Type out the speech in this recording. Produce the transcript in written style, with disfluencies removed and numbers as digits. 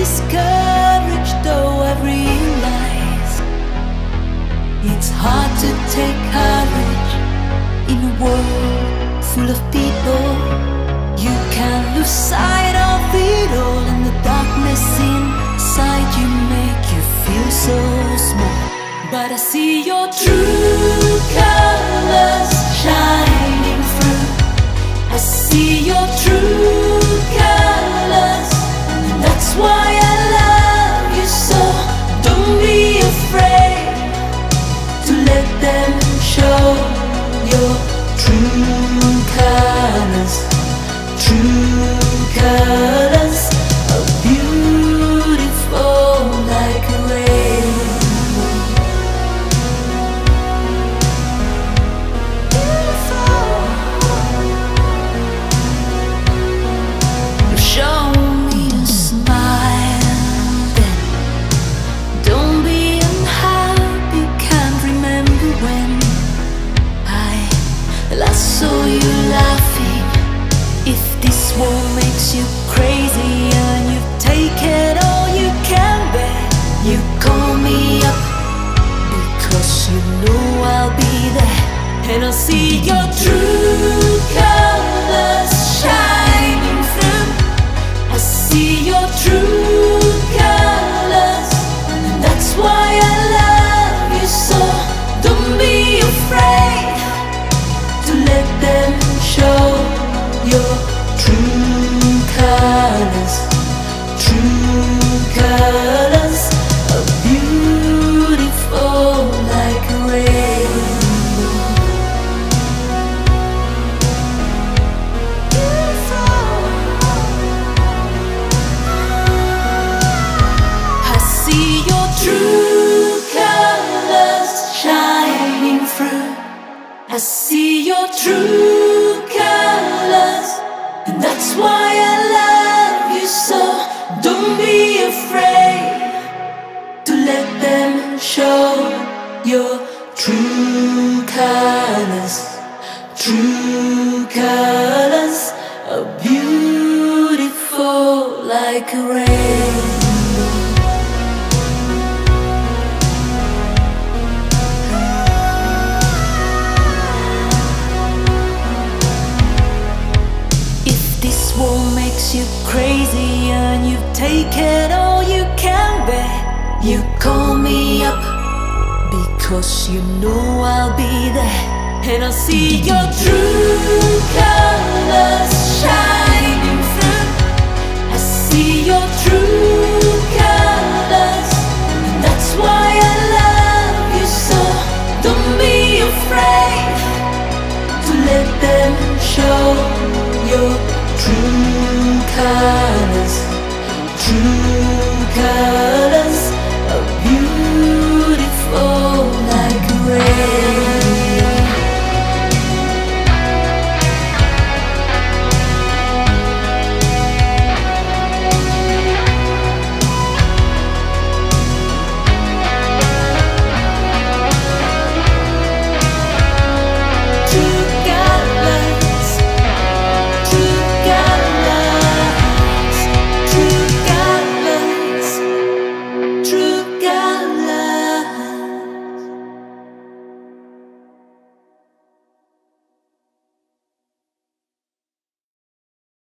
discouraged though I realize it's hard to take courage in a world full of people. You can't lose sight of it all, and the darkness inside you make you feel so small. But I see your true colors shining through. I see your true colors, and that's why I love you so. Don't be afraid to let them show your true colors. True colors are beautiful like a rainbow. Show me a smile, then don't be unhappy. Can't remember when I last saw you laughing. If this war makes you crazy and you've taken all you can bear, you call me up, because you know I'll be there. And I'll see your true colors shining through. I see your true colors, and that's why I love you so. Don't be afraid to let them show your true colors. True colors are beautiful like a rainbow. I see your true colors shining through. I see your true colors, and that's why I love you so. Don't be afraid to let them show your true colors. True colors are beautiful like a rainbow. War makes you crazy and you've taken all you can bear, you call me up, because you know I'll be there. And I'll see your true colors shining through. I see your true colors, and that's why I love you so. Don't be afraid to let them show